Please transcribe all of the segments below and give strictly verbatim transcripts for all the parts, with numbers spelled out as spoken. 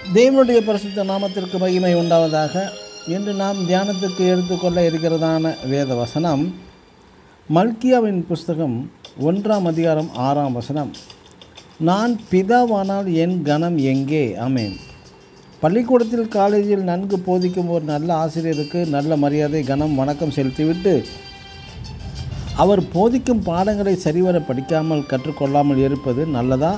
தேவனுடைய பரிசுத்த நாமத்திற்கு மகிமை உண்டாவதாக. இன்று நாம் தியானத்துக்கு எடுத்துக்கொள்ள இருக்கிறதான வேத வசனம் மல்கியாவின் புஸ்தகம் ஒன்றாம் அதிகாரம் ஆறாம் வசனம். நான் பிதாவானால் என் கனம் எங்கே? ஆமேன். பள்ளிக்கூடத்தில் காலேஜில் நன்கு போதிக்கும் ஒரு நல்ல ஆசிரியருக்கு நல்ல மரியாதை, கனம், வணக்கம் செலுத்திவிட்டு அவர் போதிக்கும் பாடங்களை சரிவர படிக்காமல் கற்றுக்கொள்ளாமல் இருப்பது நல்லதா?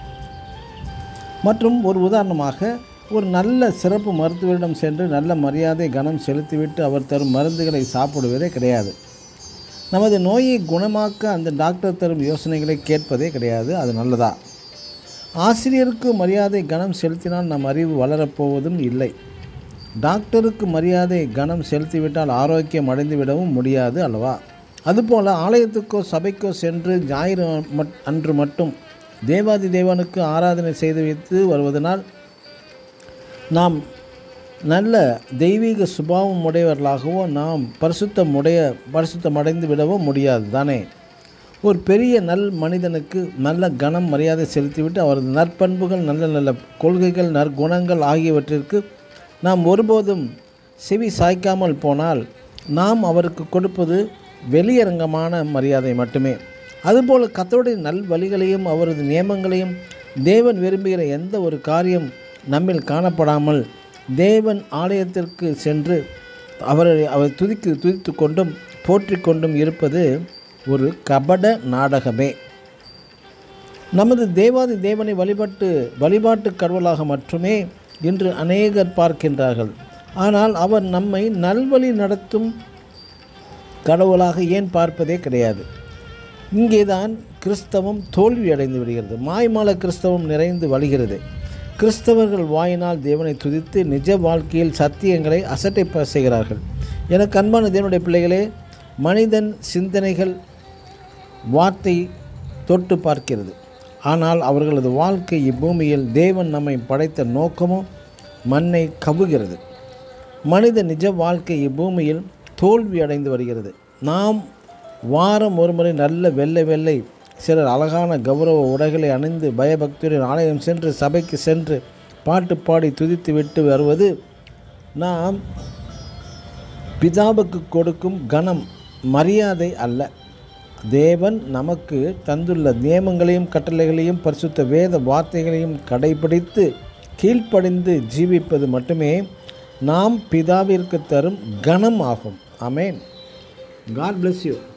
மற்றும் ஒரு உதாரணமாக, ஒரு நல்ல சிறப்பு மருத்துவரிடம் சென்று நல்ல மரியாதை, கனம் செலுத்திவிட்டு அவர் தரும் மருந்துகளை சாப்பிடுவதே கிடையாது. நமது நோயை குணமாக்க அந்த டாக்டர் தரும் யோசனைகளை கேட்பதே கிடையாது. அது நல்லதா? ஆசிரியருக்கு மரியாதை, கனம் செலுத்தினால் நம் அறிவு வளரப்போவதும் இல்லை. டாக்டருக்கு மரியாதை, கனம் செலுத்திவிட்டால் ஆரோக்கியம் அடைந்துவிடவும் முடியாது அல்லவா? அதுபோல் ஆலயத்துக்கோ சபைக்கோ சென்று ஞாயிறு அன்று மட்டும் தேவாதி தேவனுக்கு ஆராதனை செய்து வைத்து வருவதனால் நாம் நல்ல தெய்வீக சுபாவம் உடையவர்களாகவோ நாம் பரிசுத்தம் உடைய பரிசுத்தம் அடைந்து விடவோ முடியாது தானே. ஒரு பெரிய நல் மனிதனுக்கு நல்ல கனம் மரியாதை செலுத்திவிட்டு அவரது நற்பண்புகள், நல்ல நல்ல கொள்கைகள், நற்குணங்கள் ஆகியவற்றிற்கு நாம் ஒருபோதும் செவி சாய்க்காமல் போனால் நாம் அவருக்கு கொடுப்பது வெளியரங்கமான மரியாதை மட்டுமே. அதுபோல் கர்த்தருடைய நல் வழிகளையும் அவரது நியமங்களையும் தேவன் விரும்புகிற எந்த ஒரு காரியம் நம்மில் காணப்படாமல் தேவன் ஆலயத்திற்கு சென்று அவரை அவர் துதிக்கு துதித்து கொண்டும் போற்றி கொண்டும் இருப்பது ஒரு கபட நாடகமே. நமது தேவாதி தேவனை வழிபட்டு வழிபாட்டு கடவுளாக மட்டுமே இன்று அநேகர் பார்க்கின்றார்கள். ஆனால் அவர் நம்மை நல்வழி நடத்தும் கடவுளாக ஏன் பார்ப்பதே கிடையாது. இங்கேதான் கிறிஸ்தவம் தோல்வி அடைந்து விடுகிறது. மாய்மால கிறிஸ்தவம் நிறைந்து வழிகிறது. கிறிஸ்தவர்கள் வாயினால் தேவனை துதித்து நிஜ வாழ்க்கையில் சத்தியங்களை அசட்டை செய்கிறார்கள். எனக்கு அன்பான தேவனுடைய பிள்ளைகளே, மனிதன் சிந்தனைகள் வார்த்தை தொட்டு பார்க்கிறது. ஆனால் அவர்களது வாழ்க்கை இப்பூமியில் தேவன் நம்மை படைத்த நோக்கமும் மண்ணை கவுகிறது. மனித நிஜ வாழ்க்கை இப்பூமியில் தோல்வி அடைந்து வருகிறது. நாம் வாரம் ஒரு முறை நல்ல வெள்ளை வெள்ளை சிலர் அழகான கௌரவ உடைகளை அணிந்து பயபக்தியுடன் ஆலயம் சென்று சபைக்கு சென்று பாட்டு பாடி துதித்து விட்டு வருவது நாம் பிதாவுக்கு கொடுக்கும் கனம் மரியாதை அல்ல. தேவன் நமக்கு தந்துள்ள நியமங்களையும் கட்டளைகளையும் பரிசுத்த வேத வார்த்தைகளையும் கடைபிடித்து கீழ்ப்படிந்து ஜீவிப்பது மட்டுமே நாம் பிதாவிற்கு தரும் கனம் ஆகும். ஆமேன். God bless you.